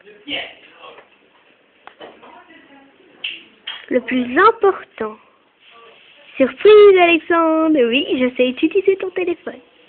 Le plus important. Surprise, Alexandre. Oui, je sais utiliser ton téléphone.